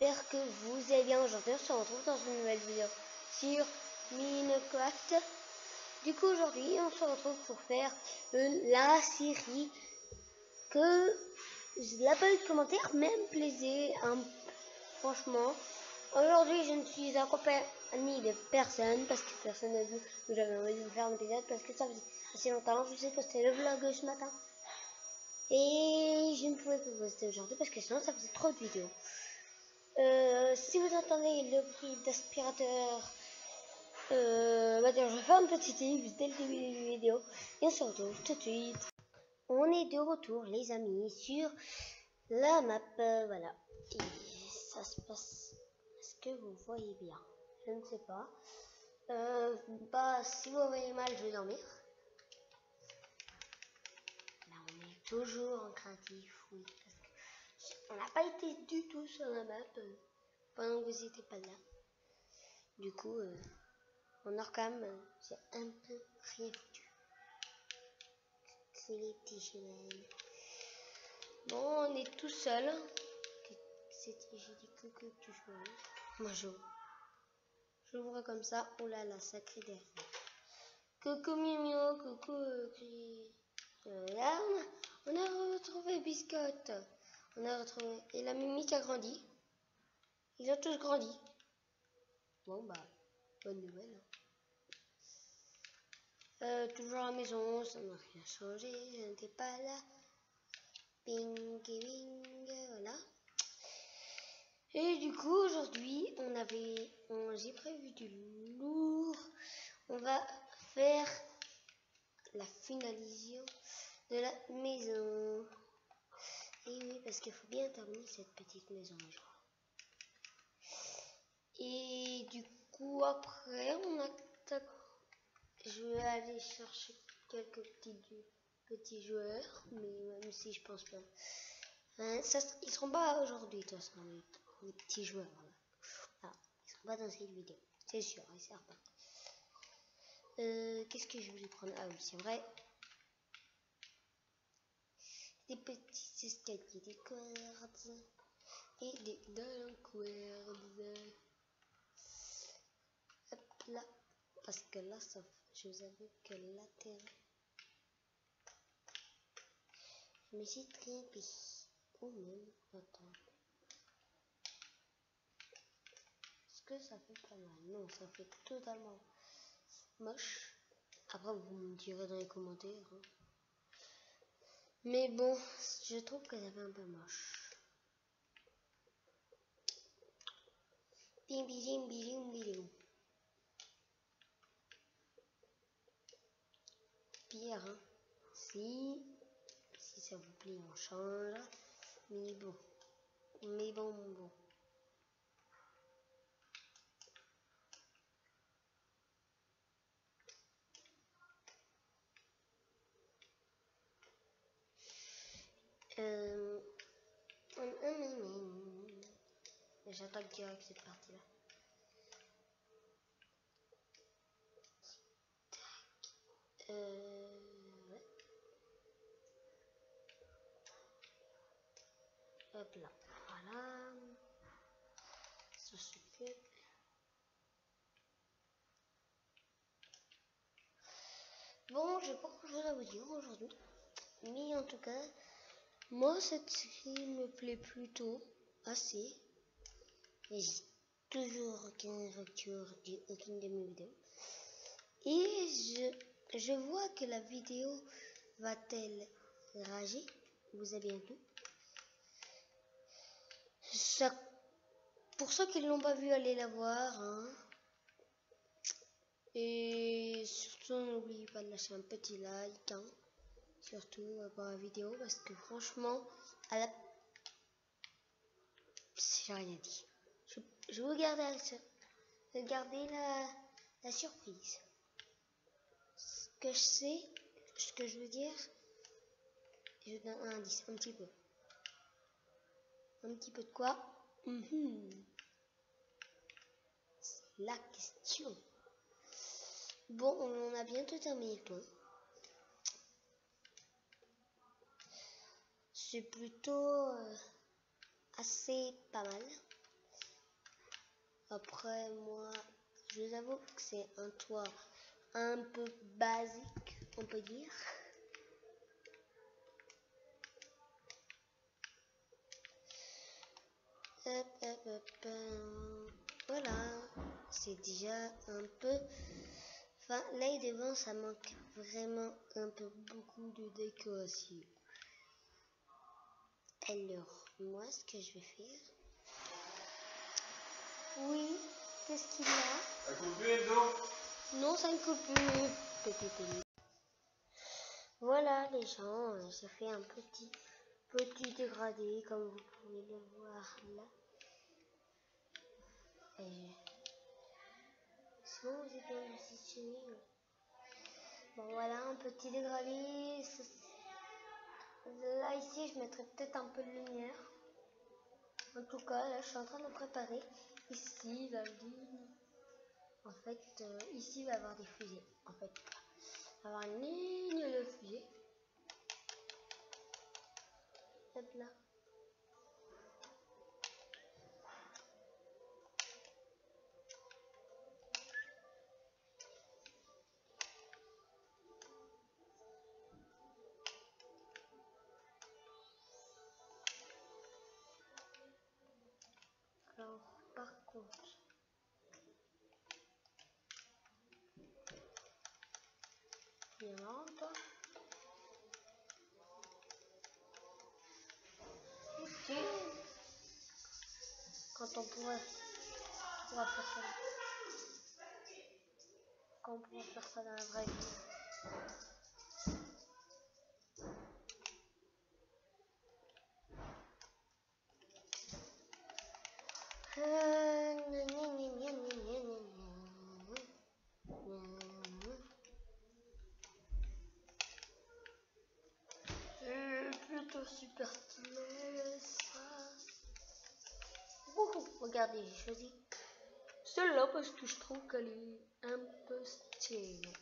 j'espère que vous allez bien. Aujourd'hui, on se retrouve dans une nouvelle vidéo sur Minecraft. Du coup, aujourd'hui, on se retrouve pour faire la série que la pas eu de commentaires, même plaisir, hein, franchement. Aujourd'hui, je ne suis accompagnée de personne parce que personne n'a dit que j'avais envie de faire un épisode parce que ça faisait assez longtemps. Je sais poster le vlog ce matin et je ne pouvais pas poster aujourd'hui parce que sinon ça faisait trop de vidéos. Si vous entendez le bruit d'aspirateur, je vais faire une petite livre dès le début de la vidéo et on se retrouve tout de suite. On est de retour les amis sur la map, voilà, et ça se passe. Est-ce que vous voyez bien? Je ne sais pas. Si vous voyez mal, je vais dormir. Là on est toujours en créatif, oui, parce que on n'a pas été du tout sur la map pendant que vous n'étiez pas là. Du coup, on a quand même, c'est un peu rien foutu. C'est les petits chenilles. Bon, on est tout seul. J'ai dit coucou, tu joues. Moi, je vois comme ça. Oh là là, sacré derrière. Coucou Mimio, coucou. Là, on a retrouvé Biscotte. On a retrouvé. Et la Mimi qui a grandi. Ils ont tous grandi. Bon, bah, bonne nouvelle. Toujours à la maison, ça n'a rien changé, je n'étais pas là. Bing, bing, voilà. Et du coup, aujourd'hui, j'ai prévu du lourd. On va faire la finalisation de la maison. Et oui, parce qu'il faut bien terminer cette petite maison un jour. Et du coup, après, on attaque. Je vais aller chercher quelques petits joueurs, mais même si je pense pas. Ils seront pas aujourd'hui, de toute façon, les petits joueurs. Voilà. Ils seront pas dans cette vidéo, c'est sûr, ils servent pas. Qu'est-ce que je voulais prendre? Ah oui, c'est vrai. Des petits escaliers, des cordes et des cordes. Hop là, parce que là, je vous avoue que la terre. Je me suis trompée. Ou même, attends. Est-ce que ça fait pas mal? Non, ça fait totalement moche. Après, vous me direz dans les commentaires. Hein. Mais bon, je trouve que ça fait un peu moche. Bim, bim, bim, bim. Pire, hein. Si ça vous plaît, on change. Mais bon. Bon. J'attaque direct cette partie-là. Ouais. Hop là. Voilà. Ça se fait. Bon, j'ai pas grand chose à vous dire aujourd'hui. Mais en tout cas, moi cette série me plaît plutôt assez. Et j'ai toujours aucune rupture d'aucune de mes vidéos. Et je vois que la vidéo va-t-elle rager. Vous avez bien vu. Pour ceux qui ne l'ont pas vu, allez la voir. Hein. Et surtout, n'oubliez pas de lâcher un petit like. Hein. Surtout pour la vidéo. Parce que franchement, j'ai rien dit. Je vous garde la surprise. Ce que je sais, ce que je veux dire, je donne un indice, un petit peu. Un petit peu de quoi? C'est la question. Bon, on a bientôt terminé le tour. C'est plutôt assez pas mal. Après, moi, je vous avoue que c'est un toit un peu basique, on peut dire. Voilà, c'est déjà un peu... Enfin, là devant, ça manque vraiment un peu beaucoup de décoration. Alors, moi, ce que je vais faire... Oui, qu'est-ce qu'il y a? Ça coupe plus, non? Non, ça ne coupe plus. Voilà les gens, j'ai fait un petit dégradé comme vous pouvez le voir là. Sinon vous êtes bien positionné. Bon voilà, un petit dégradé. Là ici je mettrai peut-être un peu de lumière. En tout cas là je suis en train de préparer ici la ligne. En fait ici il va y avoir des fusées. En fait il va y avoir une ligne de fusée. Hop là. Alors, par contre, il est marrant toi. Si. Quand on pourra faire ça. Quand on pourra faire ça dans la vraie vie. Plutôt super stylé ça. Regardez, j'ai choisi celle-là parce que je trouve qu'elle est un peu stylée.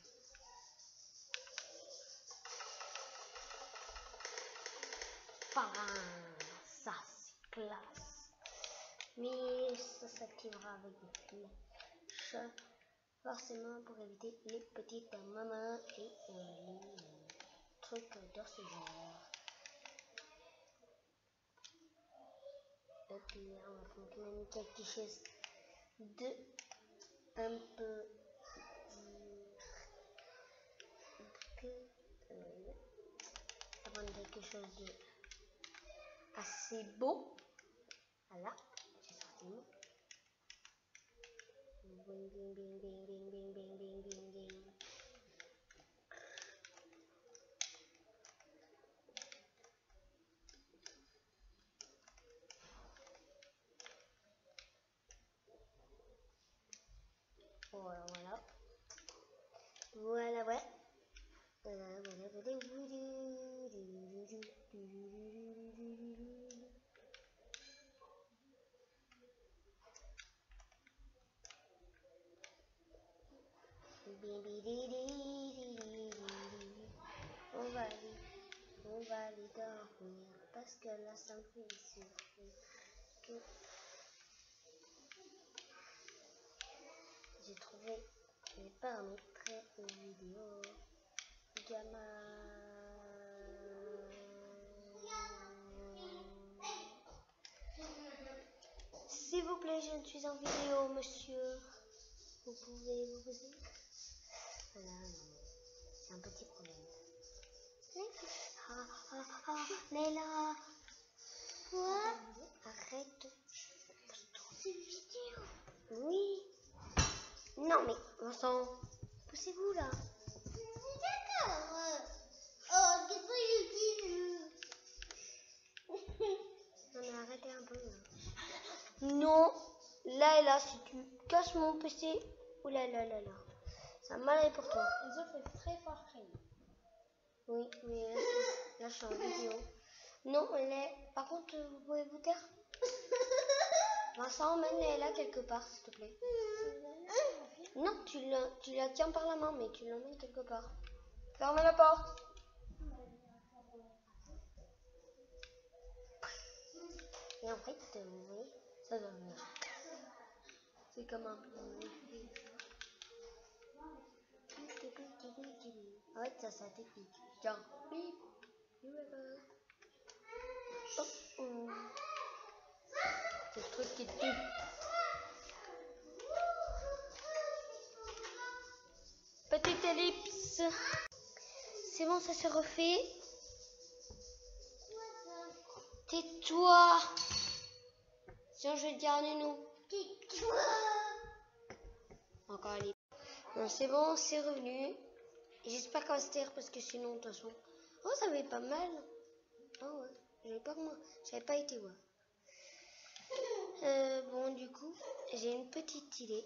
Enfin, ça c'est classe. Mais ça s'activera avec des flèches. Forcément pour éviter les petites mamans et les trucs de ce genre. Et puis on va prendre quelque chose de un peu prendre quelque chose de assez beau. Voilà, j'ai sorti le mot. Bing bing bing bing bing bing bing bing bing bing. Voilà, voilà. Voilà, ouais. On va aller dormir parce que là ça me fait souffrir que j'ai trouvé les paramètres vidéo gamin. S'il vous plaît, je ne suis en vidéo, monsieur. Vous pouvez vous poser. Voilà, c'est un petit problème. Léla. Quoi? Arrête. C'est vidéo. Oui. Non mais, Vincent, poussez-vous là. D'accord. Oh, qu'est-ce que je dis? Non mais arrêtez un peu là. Non. Là et là, si tu casses mon PC, oulala, ça va mal aller pour toi. Les autres fait très fort crier. Oui, mais là je suis en vidéo. Non, par contre, vous pouvez vous taire. Vincent, emmène là quelque part, s'il te plaît. Non, tu la tiens par la main, mais tu l'emmènes quelque part. Fermez la porte. Et en fait, vous voyez, ça doit venir. C'est comme un... Ouais, ça c'est la technique. Tiens. Oh, oh. C'est le truc qui tue. Petite ellipse. C'est bon, ça se refait. Tais-toi. Sinon, je vais te dire un nounou. Tais-toi. Encore allez. Bon, c'est bon, c'est revenu. J'espère qu'elle va se taire parce que sinon, de toute façon. Oh, ça avait pas mal. Oh ouais, j'avais pas été voir. Bon, du coup, j'ai une petite idée.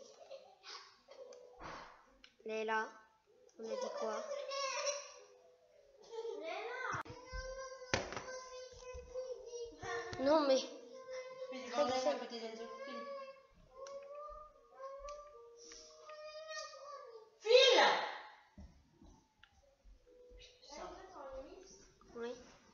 Léla, on a dit quoi? Non, mais. Oui.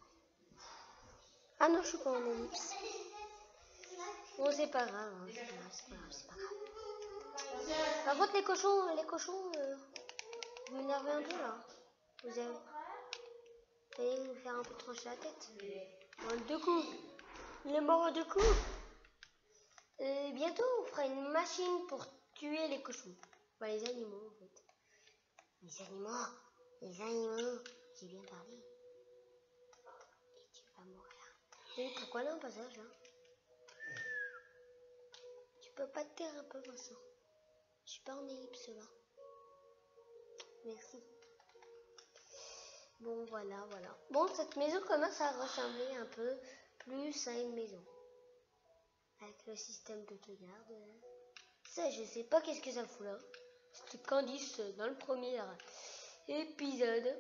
Ah non, je suis pas en ellipse. Bon, c'est pas grave, hein. C'est pas grave. Par contre, les cochons, vous m'énervez un peu là. Vous allez vous faire un peu trancher la tête. En 2 coups. Il est mort en 2 coups. Bientôt, on fera une machine pour tuer les cochons. Enfin, les animaux, en fait. Les animaux, j'ai bien parlé. Et tu vas mourir. Et pourquoi là, un passage, hein? Tu peux pas te taire un peu, Vincent? Je suis pas en ellipse, là. Merci. Bon, voilà. Bon, cette maison commence à ressembler un peu plus à une maison. Avec le système d'autogarde. Ça, je sais pas qu'est-ce que ça fout là. C'était Candice dans le premier épisode.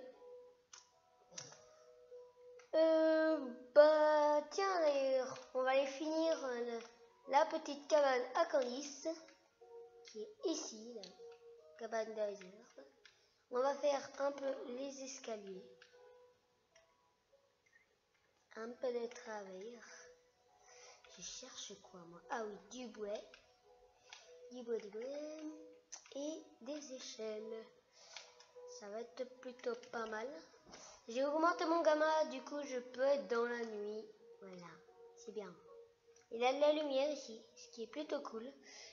Bah, tiens, d'ailleurs, on va aller finir la petite cabane à Candice, qui est ici, la cabane d'Azer. On va faire un peu les escaliers. Un peu de travail. Je cherche quoi, moi? Ah oui, du bois. Et des échelles. Ça va être plutôt pas mal. J'ai augmenté mon gamma, du coup je peux être dans la nuit. Voilà, c'est bien. Il a de la lumière ici, ce qui est plutôt cool.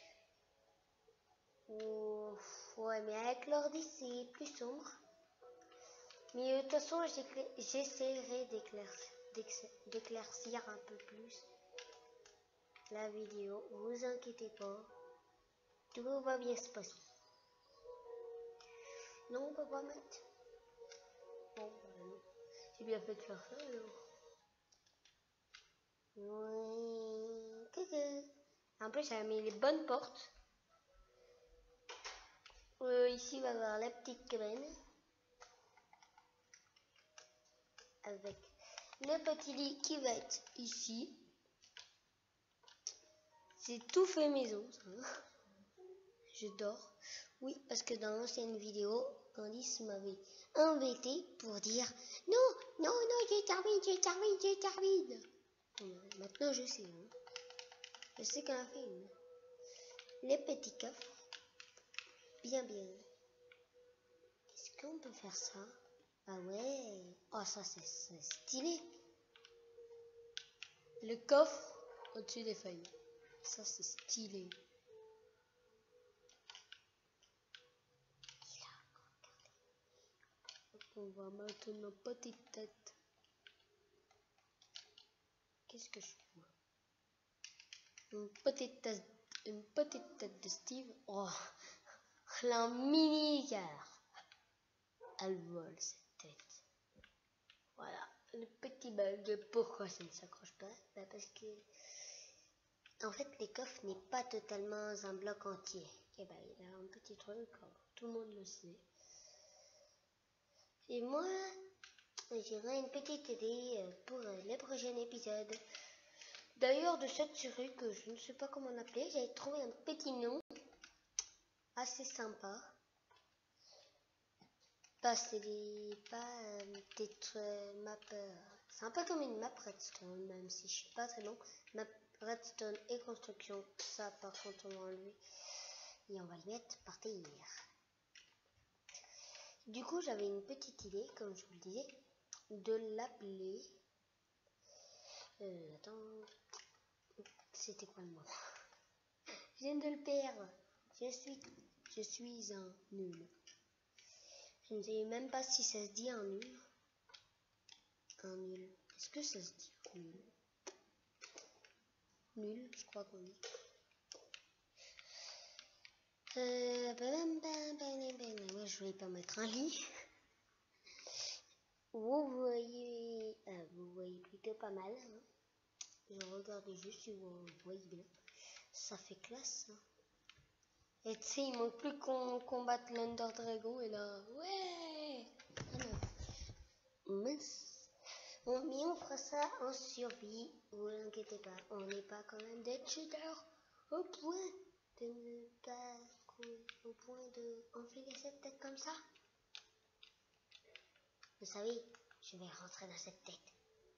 Ouais, mais avec l'ordi c'est plus sombre. Mais de toute façon, j'essaierai d'éclaircir un peu plus la vidéo. Vous inquiétez pas, tout va bien se passer. Non, on peut pas mettre. Bon, j'ai bien fait de faire ça alors. Oui, coucou. En plus, j'ai mis les bonnes portes. Ici, on va avoir la petite cabane. Avec le petit lit qui va être ici. C'est tout fait maison, ça. Je dors. Oui, parce que dans l'ancienne vidéo, Candice m'avait embêté pour dire non, je termine. Maintenant, je sais. Hein. Je sais qu'on a fait une. Les petits coffres. Bien. Est-ce qu'on peut faire ça? Ah ouais. Oh, ça, c'est stylé. Le coffre au-dessus des feuilles. Ça, c'est stylé. On va mettre une petite tête. Qu'est-ce que je fais? Une petite tête de Steve. Oh, la mini car. Elle vole cette tête. Voilà, le petit bug. Pourquoi ça ne s'accroche pas? Bah parce que en fait les coffres n'est pas totalement un bloc entier. Et bah il a un petit truc, tout le monde le sait. Et moi, j'aurai une petite idée pour le prochain épisode. D'ailleurs, de cette série que je ne sais pas comment l'appeler, j'avais trouvé un petit nom assez sympa. C'est des maps. C'est un peu comme une map Redstone, même si je suis pas très bon. Map Redstone et construction, ça par contre on va enlever. et on va le mettre par terre. Du coup, j'avais une petite idée, comme je vous le disais, de l'appeler... attends... C'était quoi le mot? Je viens de le perdre. Je suis un nul. Je ne sais même pas si ça se dit un nul. Un nul. Est-ce que ça se dit nul? Nul, je crois qu'on dit. Ouais, je voulais pas mettre un lit. Vous voyez plutôt pas mal. Hein. Je regarde juste si vous voyez bien. Ça fait classe. Hein. Et tu sais, il manque plus qu'on combatte l'Under Dragon et là, ouais. Ah non. Mince. Bon, mais on fera ça en survie. Vous inquiétez pas, on n'est pas quand même des cheaters au point de ne pas, au point de enfiler cette tête comme ça. Vous savez, je vais rentrer dans cette tête.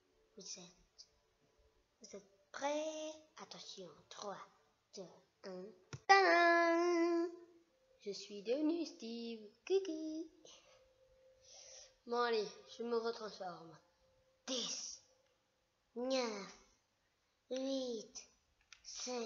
Vous êtes prêts? Attention, 3, 2, 1. Tadam! Je suis devenu Steve. Kiki. Bon allez, je me retransforme. 10, 9, 8, 7,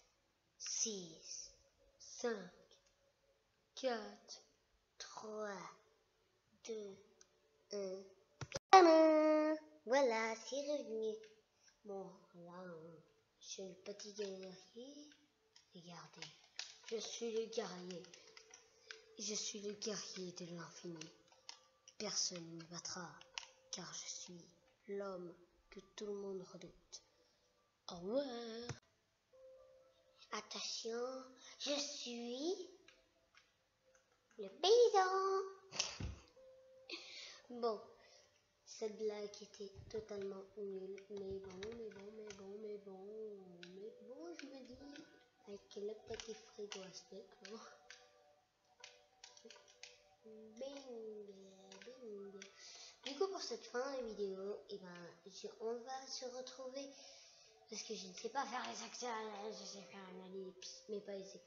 6, 5, 4, 3, 2, 1. Tadam! Voilà, c'est revenu. Bon, là, je suis le petit guerrier. Regardez, je suis le guerrier. Je suis le guerrier de l'infini. Personne ne me battra, car je suis l'homme que tout le monde redoute. Au revoir. Attention, je suis le paysan. Bon, cette blague était totalement nulle, mais bon, je me dis, avec le petit frigo à steak, non? Bing, bing. Du coup, pour cette fin de vidéo, on va se retrouver, parce que je ne sais pas faire les accélérés, je sais faire un ellipse, mais pas les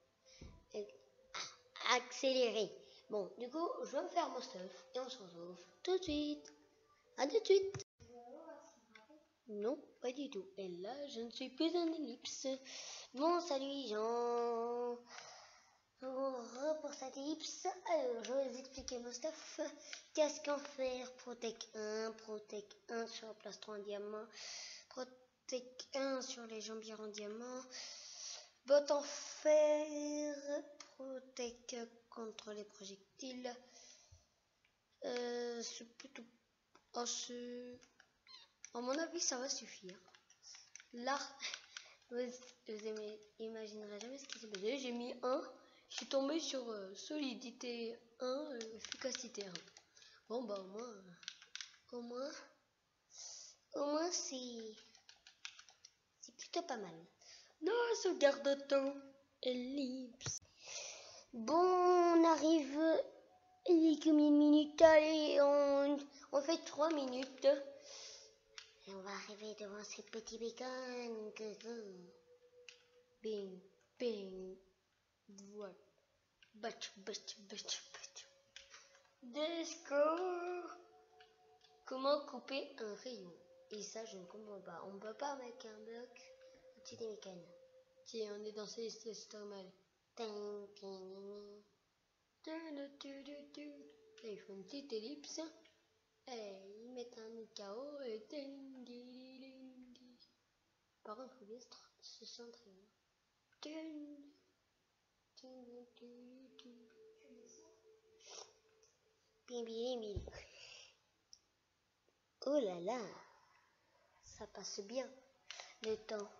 accélérés. Bon, du coup, je vais me faire mon stuff, et on se retrouve tout de suite. À tout de suite. Non, pas du tout. Et là, je ne suis plus un ellipse. Bon, salut les gens. Pour cette ellipse, alors je vais vous expliquer mon stuff. Qu'est-ce qu'en faire? Protec 1 sur la plastron en diamant, Protec 1 sur les jambières en diamant, bottes en fer, Protec contre les projectiles. C'est plutôt... à mon avis, ça va suffire. Là, vous imaginerez jamais ce qui s'est passé. J'ai mis 1. Je suis tombé sur solidité 1, efficacité 1. Bon, bah au moins c'est plutôt pas mal. Non, sauvegarde de temps. Ellipse. Bon, on arrive. Il est combien de minutes? Allez, on fait 3 minutes. Et on va arriver devant ces petits bacon. Bing, bing. Voilà. Batch. Discord. Comment couper un rayon? Et ça, je ne comprends pas. On ne peut pas mettre un bloc au-dessus des mécanes. Tiens, on est dans ces normal. Là, il faut une petite ellipse. Et ils mettent un KO et... Par contre, il faut bien se centrer. Oh là là, ça passe bien le temps.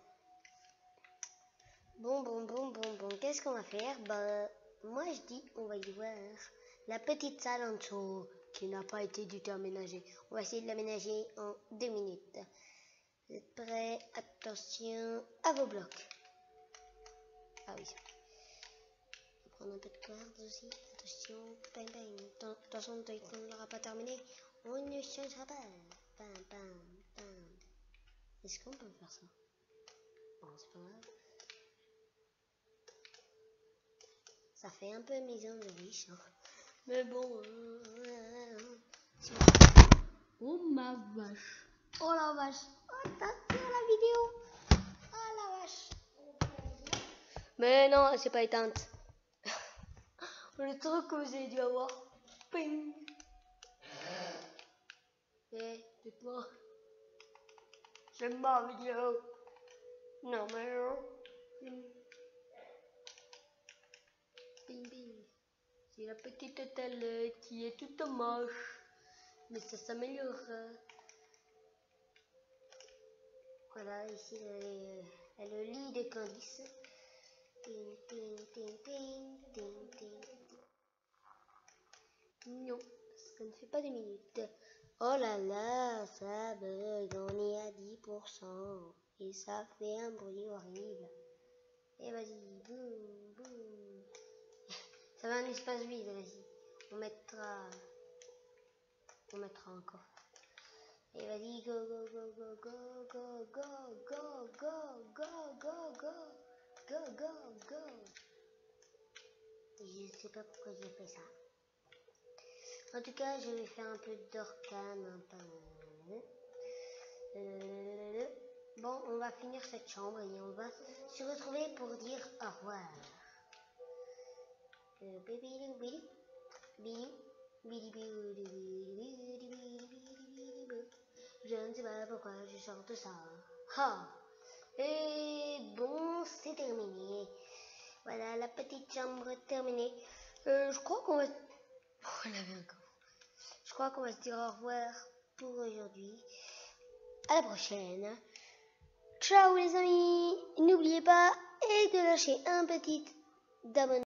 Bon, qu'est-ce qu'on va faire? Bah, moi je dis, on va y voir la petite salle en dessous qui n'a pas été du tout aménagée. On va essayer de l'aménager en 2 minutes. Vous êtes prêts? Attention à vos blocs. Ah oui. On va prendre un peu de corde aussi. Attention. Attention, tant qu'on n'aura pas terminé, on ne changera pas. Est-ce qu'on peut faire ça? Bon, c'est pas grave. Ça fait un peu maison de riche. Hein. Mais bon. Oh ma vache. Oh la vache. Oh, t'as tiré la vidéo. Oh la vache. Mais non, c'est pas éteinte. Le truc que vous avez dû avoir. Ping. Dites-moi. J'aime ma vidéo. Non, mais non. Ping, ping. C'est la petite télé qui est toute moche. Mais ça s'améliore. Voilà, ici le lit de Candice. Ting, ting, ting, ting, ting, ting. Non, ça ne fait pas 2 minutes. Oh là là, ça bug, on est à 10%. Et ça fait un bruit horrible. Et vas-y, boum, boum. Ça va un espace vide, vas-y. On mettra encore. Et vas-y, go, go, go, go, go, go, go, go, go, go, go, go, go, go, go. Je sais pas pourquoi j'ai fait ça. En tout cas, je vais faire un peu d'orcane. Bon, on va finir cette chambre et on va se retrouver pour dire au revoir. Je ne sais pas pourquoi je chante ça. Ha. Et bon, c'est terminé. Voilà la petite chambre terminée. Je crois qu'on va... Je crois qu'on va se dire au revoir pour aujourd'hui. À la prochaine. Ciao les amis. N'oubliez pas de lâcher un petit abonnement.